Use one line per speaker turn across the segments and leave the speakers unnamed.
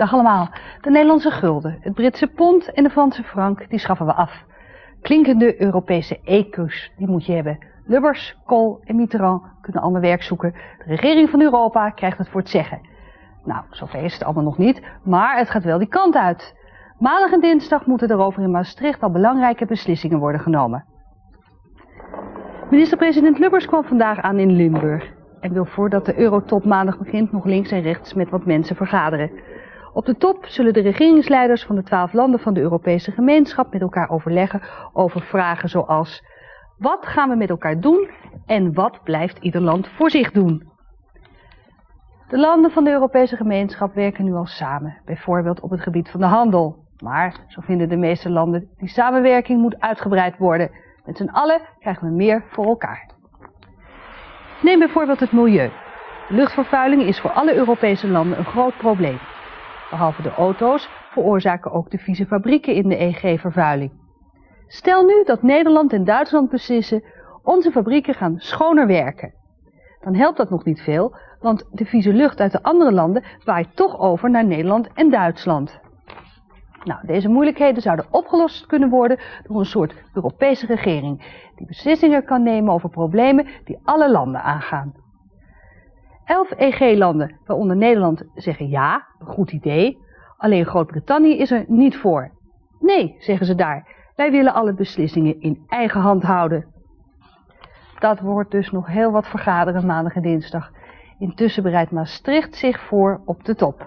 Dag allemaal. De Nederlandse gulden, het Britse pond en de Franse frank, die schaffen we af. Klinkende Europese ecus, die moet je hebben. Lubbers, Kool en Mitterrand kunnen ander werk zoeken. De regering van Europa krijgt het voor het zeggen. Nou, zover is het allemaal nog niet, maar het gaat wel die kant uit. Maandag en dinsdag moeten erover in Maastricht al belangrijke beslissingen worden genomen. Minister-president Lubbers kwam vandaag aan in Limburg en wil voordat de Eurotop maandag begint nog links en rechts met wat mensen vergaderen. Op de top zullen de regeringsleiders van de 12 landen van de Europese gemeenschap met elkaar overleggen over vragen zoals: wat gaan we met elkaar doen en wat blijft ieder land voor zich doen? De landen van de Europese gemeenschap werken nu al samen, bijvoorbeeld op het gebied van de handel. Maar, zo vinden de meeste landen, die samenwerking moet uitgebreid worden. Met z'n allen krijgen we meer voor elkaar. Neem bijvoorbeeld het milieu. De luchtvervuiling is voor alle Europese landen een groot probleem. Behalve de auto's veroorzaken ook de vieze fabrieken in de EG vervuiling. Stel nu dat Nederland en Duitsland beslissen: onze fabrieken gaan schoner werken. Dan helpt dat nog niet veel, want de vieze lucht uit de andere landen waait toch over naar Nederland en Duitsland. Nou, deze moeilijkheden zouden opgelost kunnen worden door een soort Europese regering die beslissingen kan nemen over problemen die alle landen aangaan. 11 EG-landen, waaronder Nederland, zeggen ja, een goed idee. Alleen Groot-Brittannië is er niet voor. Nee, zeggen ze daar, wij willen alle beslissingen in eigen hand houden. Dat wordt dus nog heel wat vergaderen maandag en dinsdag. Intussen bereidt Maastricht zich voor op de top.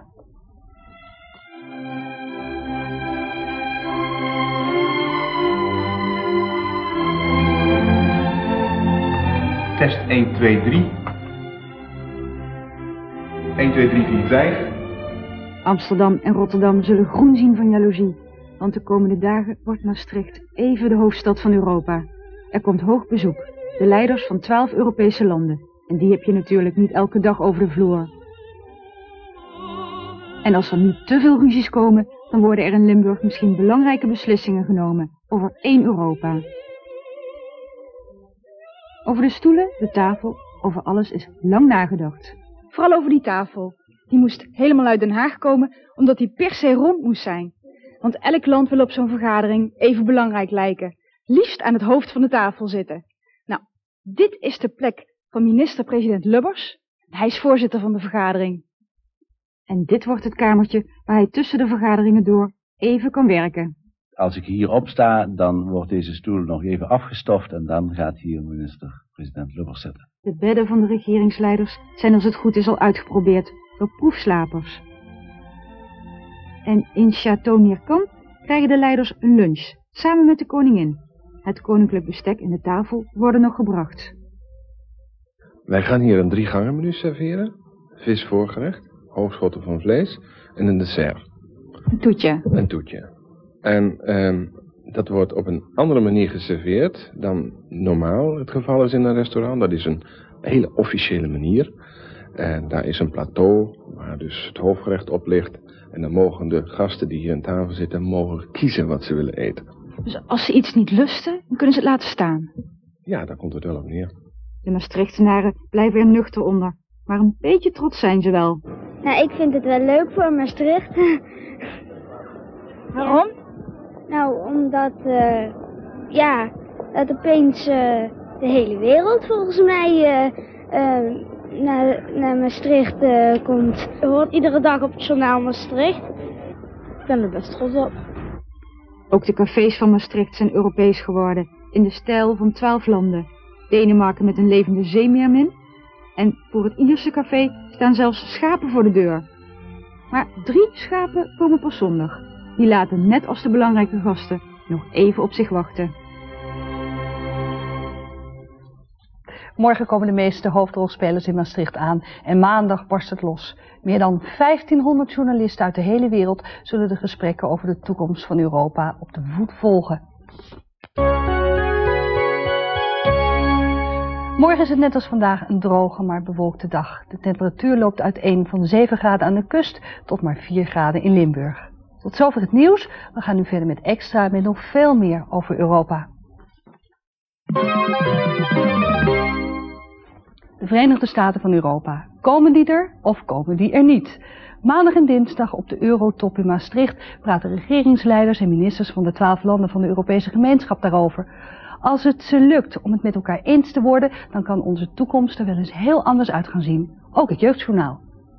Test 1, 2, 3. 1, 2, 3, 4, 5.
Amsterdam en Rotterdam zullen groen zien van jaloezie. Want de komende dagen wordt Maastricht even de hoofdstad van Europa. Er komt hoog bezoek. De leiders van 12 Europese landen. En die heb je natuurlijk niet elke dag over de vloer. En als er niet te veel ruzies komen, dan worden er in Limburg misschien belangrijke beslissingen genomen over één Europa. Over de stoelen, de tafel, over alles is lang nagedacht.
Vooral over die tafel. Die moest helemaal uit Den Haag komen, omdat die per se rond moest zijn. Want elk land wil op zo'n vergadering even belangrijk lijken. Liefst aan het hoofd van de tafel zitten. Nou, dit is de plek van minister-president Lubbers. Hij is voorzitter van de vergadering.
En dit wordt het kamertje waar hij tussen de vergaderingen door even kan werken.
Als ik hierop sta, dan wordt deze stoel nog even afgestoft en dan gaat hier minister-president Lubbers zitten.
De bedden van de regeringsleiders zijn als het goed is al uitgeprobeerd door proefslapers. En in Château Nierkamp krijgen de leiders een lunch, samen met de koningin. Het koninklijk bestek en de tafel worden nog gebracht.
Wij gaan hier een 3-gangen menu serveren. Vis voorgerecht, hoofdschoten van vlees en een dessert.
Een toetje.
Een toetje. En dat wordt op een andere manier geserveerd dan normaal het geval is in een restaurant. Dat is een hele officiële manier. En daar is een plateau waar dus het hoofdgerecht op ligt. En dan mogen de gasten die hier aan tafel zitten mogen kiezen wat ze willen eten.
Dus als ze iets niet lusten, dan kunnen ze het laten staan.
Ja, daar komt het wel op neer.
De Maastrichtenaren blijven er nuchter onder. Maar een beetje trots zijn ze wel.
Nou, ik vind het wel leuk voor Maastricht.
Waarom?
Nou, omdat, dat opeens de hele wereld volgens mij naar Maastricht komt. Je hoort iedere dag op het journaal Maastricht. Ik ben er best trots op.
Ook de cafés van Maastricht zijn Europees geworden, in de stijl van 12 landen. Denemarken met een levende zeemeermin. En voor het Ierse café staan zelfs schapen voor de deur. Maar 3 schapen komen pas zondag. Die laten, net als de belangrijke gasten, nog even op zich wachten.
Morgen komen de meeste hoofdrolspelers in Maastricht aan en maandag barst het los. Meer dan 1500 journalisten uit de hele wereld zullen de gesprekken over de toekomst van Europa op de voet volgen. Morgen is het net als vandaag een droge maar bewolkte dag. De temperatuur loopt uiteen van 7 graden aan de kust tot maar 4 graden in Limburg. Tot zover het nieuws. We gaan nu verder met Extra met nog veel meer over Europa. De de Verenigde Staten van Europa. Komen die er of komen die er niet? Maandag en dinsdag op de Eurotop in Maastricht praten regeringsleiders en ministers van de 12 landen van de Europese gemeenschap daarover. Als het ze lukt om het met elkaar eens te worden, dan kan onze toekomst er wel eens heel anders uit gaan zien. Ook het Jeugdjournaal.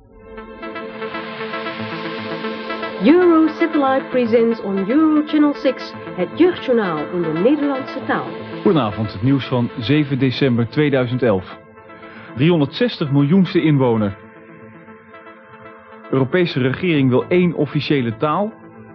Euro Satellite presents on Euro Channel 6 het Jeugdjournaal in de Nederlandse taal.
Goedenavond, het nieuws van 7 december 2011. 360 miljoenste inwoner. Europese regering wil 1 officiële taal.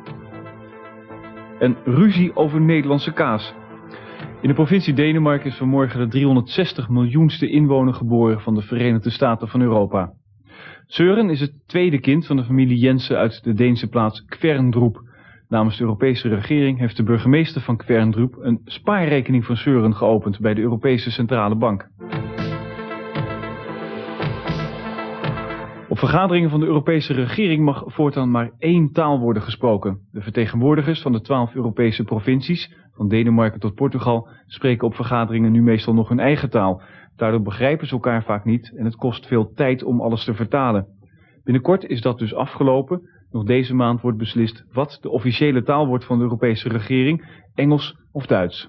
En ruzie over Nederlandse kaas. In de provincie Denemarken is vanmorgen de 360 miljoenste inwoner geboren van de Verenigde Staten van Europa. Søren is het tweede kind van de familie Jensen uit de Deense plaats Kværndrup. Namens de Europese regering heeft de burgemeester van Kværndrup een spaarrekening van Søren geopend bij de Europese Centrale Bank. Op vergaderingen van de Europese regering mag voortaan maar 1 taal worden gesproken. De vertegenwoordigers van de 12 Europese provincies, van Denemarken tot Portugal, spreken op vergaderingen nu meestal nog hun eigen taal. Daardoor begrijpen ze elkaar vaak niet en het kost veel tijd om alles te vertalen. Binnenkort is dat dus afgelopen. Nog deze maand wordt beslist wat de officiële taal wordt van de Europese regering, Engels of Duits.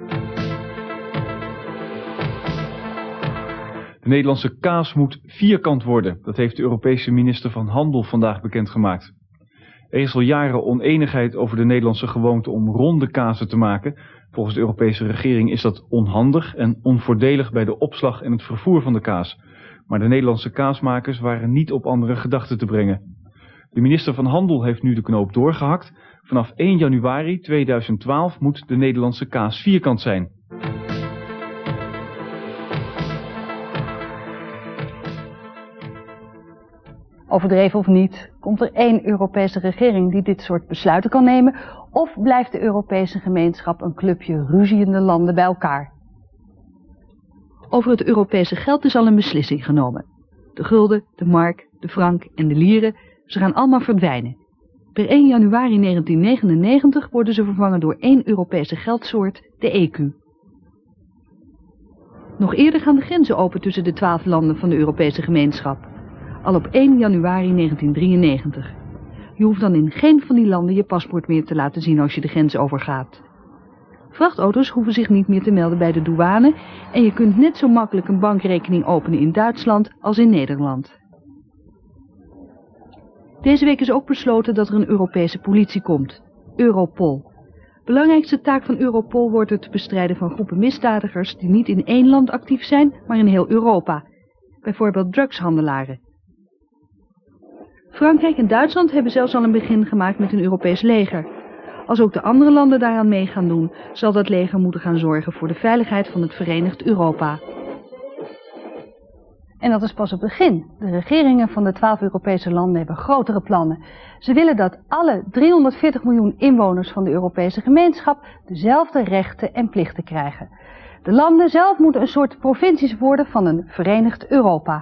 De Nederlandse kaas moet vierkant worden. Dat heeft de Europese minister van Handel vandaag bekendgemaakt. Er is al jaren onenigheid over de Nederlandse gewoonte om ronde kazen te maken. Volgens de Europese regering is dat onhandig en onvoordelig bij de opslag en het vervoer van de kaas. Maar de Nederlandse kaasmakers waren niet op andere gedachten te brengen. De minister van Handel heeft nu de knoop doorgehakt. Vanaf 1 januari 2012 moet de Nederlandse kaas vierkant zijn.
Overdreven of niet, komt er 1 Europese regering die dit soort besluiten kan nemen, of blijft de Europese gemeenschap een clubje ruziende landen bij elkaar? Over het Europese geld is al een beslissing genomen. De gulden, de mark, de frank en de lieren, ze gaan allemaal verdwijnen. Per 1 januari 1999 worden ze vervangen door 1 Europese geldsoort, de ECU. Nog eerder gaan de grenzen open tussen de 12 landen van de Europese gemeenschap. Al op 1 januari 1993. Je hoeft dan in geen van die landen je paspoort meer te laten zien als je de grens overgaat. Vrachtauto's hoeven zich niet meer te melden bij de douane en je kunt net zo makkelijk een bankrekening openen in Duitsland als in Nederland. Deze week is ook besloten dat er een Europese politie komt, Europol. Belangrijkste taak van Europol wordt het bestrijden van groepen misdadigers die niet in 1 land actief zijn, maar in heel Europa. Bijvoorbeeld drugshandelaren. Frankrijk en Duitsland hebben zelfs al een begin gemaakt met een Europees leger. Als ook de andere landen daaraan mee gaan doen, zal dat leger moeten gaan zorgen voor de veiligheid van het Verenigd Europa. En dat is pas het begin. De regeringen van de 12 Europese landen hebben grotere plannen. Ze willen dat alle 340 miljoen inwoners van de Europese gemeenschap dezelfde rechten en plichten krijgen. De landen zelf moeten een soort provincies worden van een Verenigd Europa.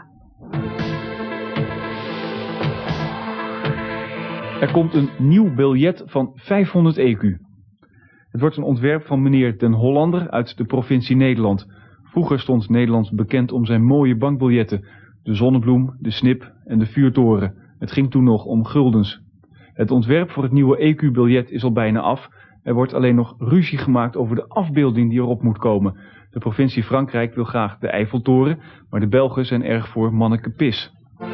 Er komt een nieuw biljet van 500 ECU. Het wordt een ontwerp van meneer Den Hollander uit de provincie Nederland. Vroeger stond Nederland bekend om zijn mooie bankbiljetten. De zonnebloem, de snip en de vuurtoren. Het ging toen nog om guldens. Het ontwerp voor het nieuwe ECU-biljet is al bijna af. Er wordt alleen nog ruzie gemaakt over de afbeelding die erop moet komen. De provincie Frankrijk wil graag de Eiffeltoren, maar de Belgen zijn erg voor Manneke Pis.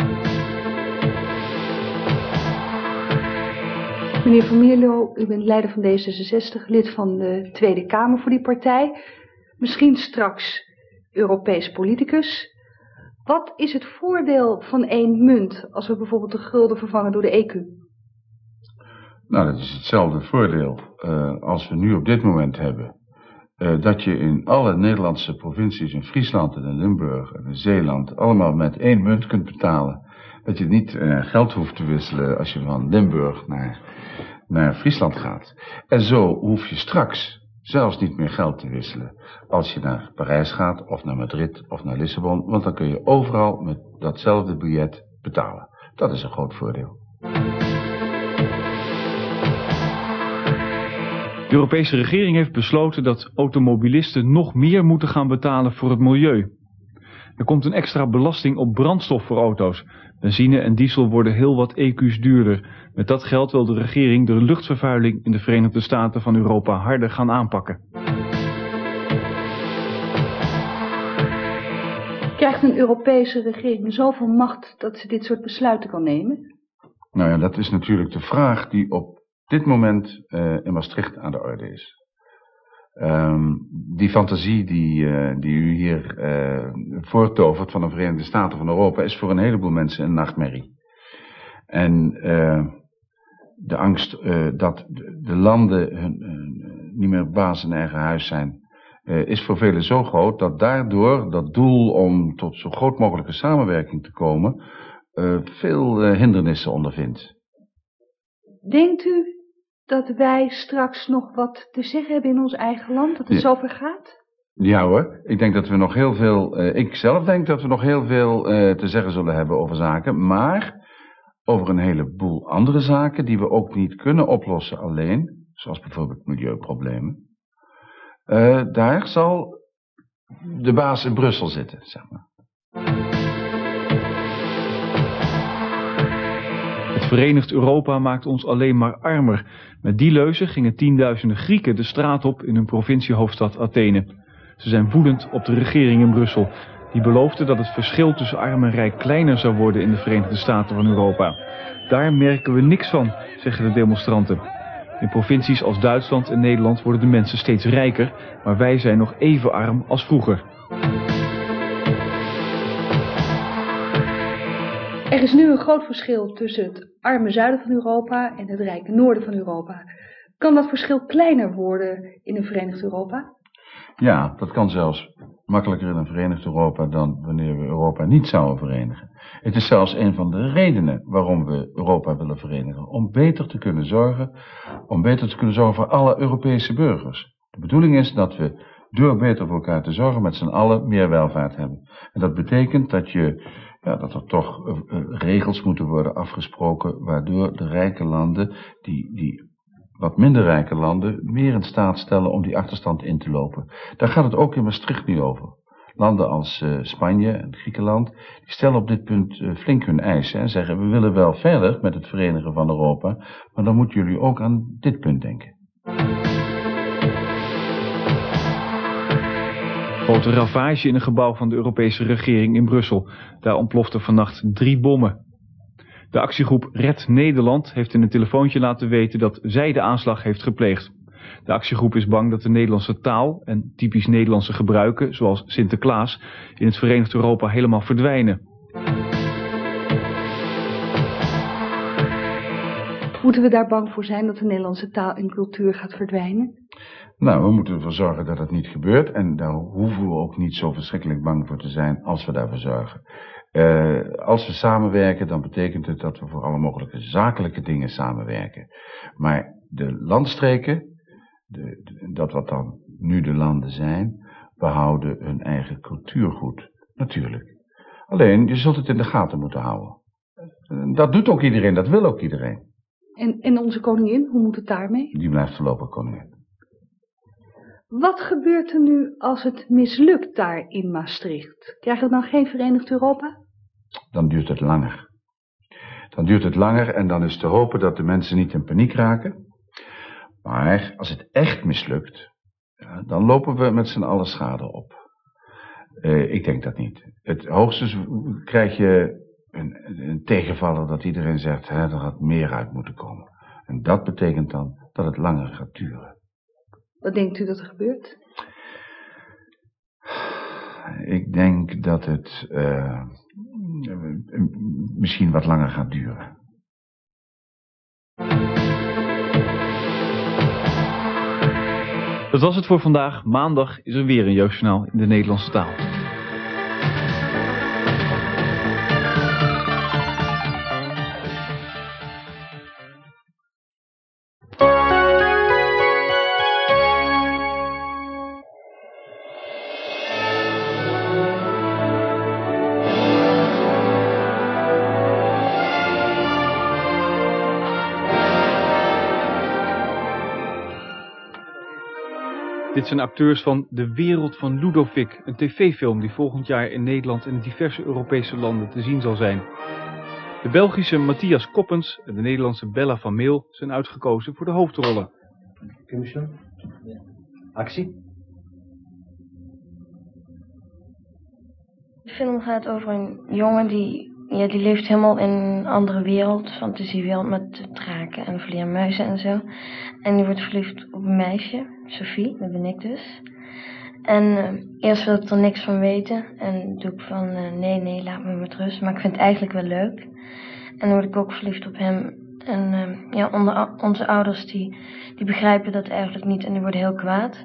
Meneer Van Mierlo, u bent leider van D66, lid van de Tweede Kamer voor die partij. Misschien straks Europees politicus. Wat is het voordeel van 1 munt als we bijvoorbeeld de gulden vervangen door de ECU?
Nou, dat is hetzelfde voordeel als we nu op dit moment hebben. Dat je in alle Nederlandse provincies, in Friesland en in Limburg en in Zeeland, allemaal met 1 munt kunt betalen. Dat je niet geld hoeft te wisselen als je van Limburg naar Friesland gaat. En zo hoef je straks zelfs niet meer geld te wisselen als je naar Parijs gaat of naar Madrid of naar Lissabon. Want dan kun je overal met datzelfde biljet betalen. Dat is een groot voordeel.
De Europese regering heeft besloten dat automobilisten nog meer moeten gaan betalen voor het milieu. Er komt een extra belasting op brandstof voor auto's. Benzine en diesel worden heel wat EQ's duurder. Met dat geld wil de regering de luchtvervuiling in de Verenigde Staten van Europa harder gaan aanpakken.
Krijgt een Europese regering zoveel macht dat ze dit soort besluiten kan nemen?
Nou ja, dat is natuurlijk de vraag die op dit moment in Maastricht aan de orde is. Die fantasie die u hier voortovert van de Verenigde Staten van Europa is voor een heleboel mensen een nachtmerrie. En de angst dat de landen niet meer baas in eigen huis zijn, is voor velen zo groot dat daardoor dat doel om tot zo groot mogelijke samenwerking te komen veel hindernissen ondervindt.
Denkt u dat wij straks nog wat te zeggen hebben in ons eigen land, dat het zover gaat?
Ja hoor, ik denk dat we nog heel veel, ik zelf denk dat we nog heel veel te zeggen zullen hebben over zaken, maar over een heleboel andere zaken die we ook niet kunnen oplossen alleen, zoals bijvoorbeeld milieuproblemen. Daar zal de baas in Brussel zitten, zeg maar.
Het Verenigd Europa maakt ons alleen maar armer. Met die leuze gingen tienduizenden Grieken de straat op in hun provinciehoofdstad Athene. Ze zijn woedend op de regering in Brussel. Die beloofde dat het verschil tussen arm en rijk kleiner zou worden in de Verenigde Staten van Europa. Daar merken we niks van, zeggen de demonstranten. In provincies als Duitsland en Nederland worden de mensen steeds rijker, maar wij zijn nog even arm als vroeger.
Er is nu een groot verschil tussen het arme zuiden van Europa en het rijke noorden van Europa. Kan dat verschil kleiner worden in een Verenigd Europa?
Ja, dat kan zelfs makkelijker in een Verenigd Europa dan wanneer we Europa niet zouden verenigen. Het is zelfs een van de redenen waarom we Europa willen verenigen. Om beter te kunnen zorgen voor alle Europese burgers. De bedoeling is dat we door beter voor elkaar te zorgen met z'n allen meer welvaart hebben. En dat betekent dat dat er toch regels moeten worden afgesproken waardoor de rijke landen, die wat minder rijke landen, meer in staat stellen om die achterstand in te lopen. Daar gaat het ook in Maastricht nu over. Landen als Spanje en Griekenland, die stellen op dit punt flink hun eisen en zeggen: we willen wel verder met het verenigen van Europa, maar dan moeten jullie ook aan dit punt denken.
Grote ravage in een gebouw van de Europese regering in Brussel. Daar ontploften vannacht 3 bommen. De actiegroep Red Nederland heeft in een telefoontje laten weten dat zij de aanslag heeft gepleegd. De actiegroep is bang dat de Nederlandse taal en typisch Nederlandse gebruiken, zoals Sinterklaas, in het Verenigd Europa helemaal verdwijnen.
Moeten we daar bang voor zijn dat de Nederlandse taal en cultuur gaat verdwijnen?
Nou, we moeten ervoor zorgen dat het niet gebeurt en daar hoeven we ook niet zo verschrikkelijk bang voor te zijn als we daarvoor zorgen. Als we samenwerken, dan betekent het dat we voor alle mogelijke zakelijke dingen samenwerken. Maar de landstreken, dat wat dan nu de landen zijn, behouden hun eigen cultuurgoed, natuurlijk. Alleen, je zult het in de gaten moeten houden. Dat doet ook iedereen, dat wil ook iedereen.
En onze koningin, hoe moet het daarmee?
Die blijft voorlopig koningin.
Wat gebeurt er nu als het mislukt daar in Maastricht? Krijgen we dan geen Verenigd Europa?
Dan duurt het langer. Dan duurt het langer en dan is te hopen dat de mensen niet in paniek raken. Maar als het echt mislukt, dan lopen we met z'n allen schade op. Ik denk dat niet. Het hoogstens krijg je een tegenvaller dat iedereen zegt, er had meer uit moeten komen. En dat betekent dan dat het langer gaat duren.
Wat denkt u dat er gebeurt?
Ik denk dat het misschien wat langer gaat duren.
Dat was het voor vandaag. Maandag is er weer een jeugdjournaal in de Nederlandse taal. Dit zijn acteurs van De Wereld van Ludovic, een tv-film die volgend jaar in Nederland en in diverse Europese landen te zien zal zijn. De Belgische Matthias Koppens en de Nederlandse Bella van Meel zijn uitgekozen voor de hoofdrollen.
Actie.
De film gaat over een jongen die leeft helemaal in een andere wereld, fantasiewereld met draken en vleermuizen en zo. En die wordt verliefd op een meisje, Sophie, dat ben ik dus. En eerst wil ik er niks van weten en doe ik van nee, laat me met rust. Maar ik vind het eigenlijk wel leuk. En dan word ik ook verliefd op hem. En onze ouders die begrijpen dat eigenlijk niet en die worden heel kwaad.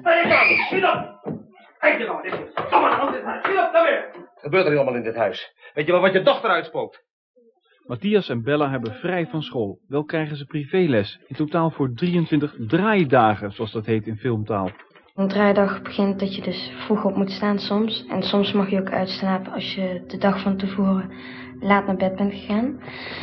Wat gebeurt er hier allemaal in dit huis? Weet je wel wat je dochter uitspookt?
Matthias en Bella hebben vrij van school. Wel krijgen ze privéles, in totaal voor 23 draaidagen, zoals dat heet in filmtaal.
Een draaidag begint dat je dus vroeg op moet staan soms. En soms mag je ook uitslapen als je de dag van tevoren laat naar bed bent gegaan.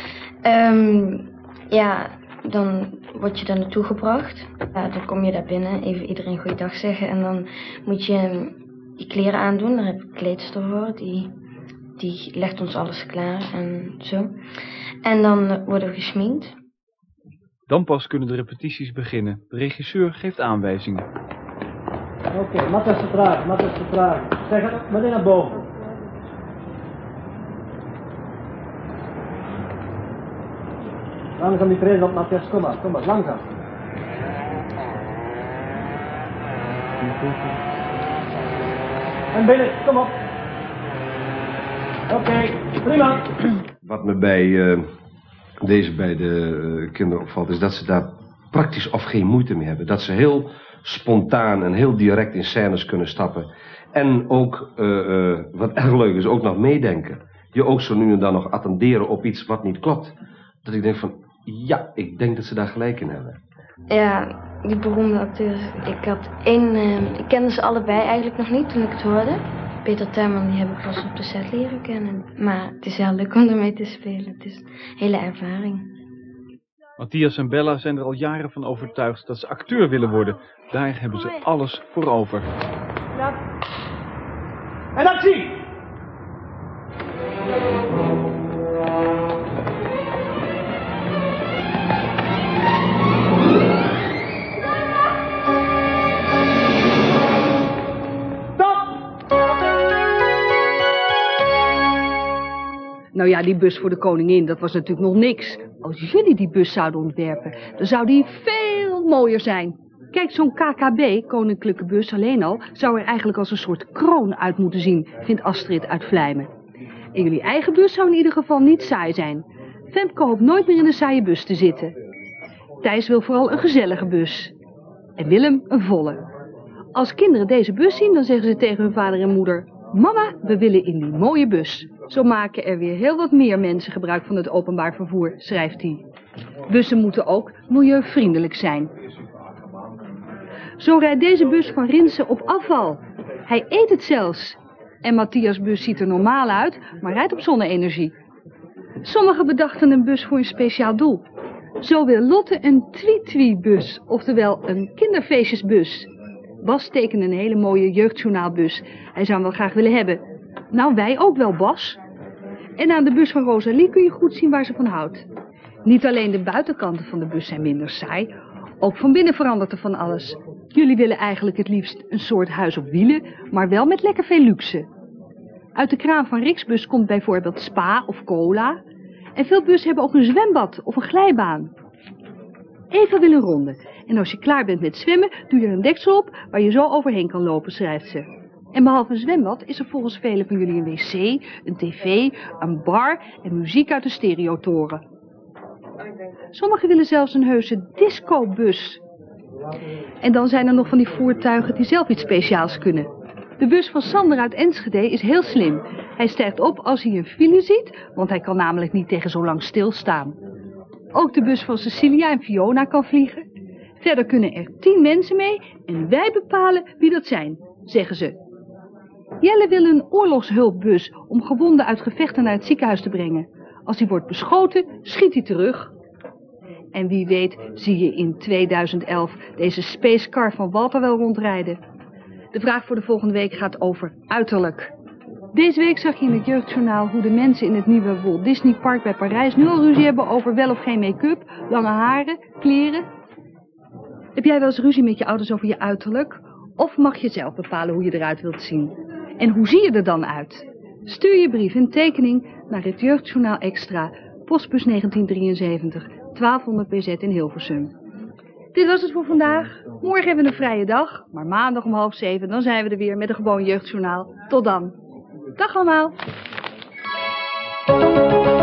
Dan word je daar naartoe gebracht. Dan kom je daar binnen, even iedereen goeiedag zeggen. En dan moet je je kleren aandoen. Daar heb ik kleedster voor. Die legt ons alles klaar en zo. En dan worden we geschminkt.
Dan pas kunnen de repetities beginnen. De regisseur geeft aanwijzingen.
Oké, Matthias te traag. Zeg het meteen naar boven. Langzaam die treden op, Matthias. Kom maar, langzaam. En binnen, kom op. Oké, prima.
Wat me bij deze beide kinderen opvalt, is dat ze daar praktisch of geen moeite mee hebben. Dat ze heel spontaan en heel direct in scènes kunnen stappen. En ook, wat erg leuk is, ook nog meedenken. Je ook zo nu en dan nog attenderen op iets wat niet klopt. Dat ik denk van, ja, ik denk dat ze daar gelijk in hebben.
Ja, die beroemde acteurs. Ik kende ze allebei eigenlijk nog niet toen ik het hoorde. Peter Tuinman, die heb ik pas op de set leren kennen. Maar het is heel leuk om ermee te spelen. Het is een hele ervaring.
Matthias en Bella zijn er al jaren van overtuigd dat ze acteur willen worden. Daar hebben ze alles voor over.
Ja. En actie!
Nou ja, die bus voor de koningin, dat was natuurlijk nog niks. Als jullie die bus zouden ontwerpen, dan zou die veel mooier zijn. Kijk, zo'n KKB, koninklijke bus alleen al, zou er eigenlijk als een soort kroon uit moeten zien, vindt Astrid uit Vlijmen. En jullie eigen bus zou in ieder geval niet saai zijn. Femke hoopt nooit meer in een saaie bus te zitten. Thijs wil vooral een gezellige bus. En Willem een volle. Als kinderen deze bus zien, dan zeggen ze tegen hun vader en moeder: mama, we willen in die mooie bus. Zo maken er weer heel wat meer mensen gebruik van het openbaar vervoer, schrijft hij. Bussen moeten ook milieuvriendelijk zijn. Zo rijdt deze bus van Rinsen op afval. Hij eet het zelfs. En Matthias' bus ziet er normaal uit, maar rijdt op zonne-energie. Sommigen bedachten een bus voor een speciaal doel. Zo wil Lotte een Twi-Twi-bus, oftewel een kinderfeestjesbus. Bas tekende een hele mooie jeugdjournaalbus. Hij zou hem wel graag willen hebben. Nou, wij ook wel, Bas. En aan de bus van Rosalie kun je goed zien waar ze van houdt. Niet alleen de buitenkanten van de bus zijn minder saai, ook van binnen verandert er van alles. Jullie willen eigenlijk het liefst een soort huis op wielen, maar wel met lekker veel luxe. Uit de kraan van Riksbus komt bijvoorbeeld spa of cola. En veel bussen hebben ook een zwembad of een glijbaan. Eva wil een ronde. En als je klaar bent met zwemmen, doe je er een deksel op waar je zo overheen kan lopen, schrijft ze. En behalve een zwembad is er volgens velen van jullie een wc, een tv, een bar en muziek uit de stereotoren. Sommigen willen zelfs een heuse discobus. En dan zijn er nog van die voertuigen die zelf iets speciaals kunnen. De bus van Sander uit Enschede is heel slim. Hij stijgt op als hij een file ziet, want hij kan namelijk niet tegen zo lang stilstaan. Ook de bus van Cecilia en Fiona kan vliegen. Verder kunnen er 10 mensen mee en wij bepalen wie dat zijn, zeggen ze. Jelle wil een oorlogshulpbus om gewonden uit gevechten naar het ziekenhuis te brengen. Als hij wordt beschoten, schiet hij terug. En wie weet zie je in 2011 deze spacecar van Walter wel rondrijden. De vraag voor de volgende week gaat over uiterlijk. Deze week zag je in het Jeugdjournaal hoe de mensen in het nieuwe Walt Disney Park bij Parijs nu al ruzie hebben over wel of geen make-up, lange haren, kleren. Heb jij wel eens ruzie met je ouders over je uiterlijk? Of mag je zelf bepalen hoe je eruit wilt zien? En hoe zie je er dan uit? Stuur je brief en tekening naar het Jeugdjournaal Extra, postbus 1973, 1200 BZ in Hilversum. Dit was het voor vandaag. Morgen hebben we een vrije dag, maar maandag om 6:30 dan zijn we er weer met een gewoon Jeugdjournaal. Tot dan. Dag allemaal.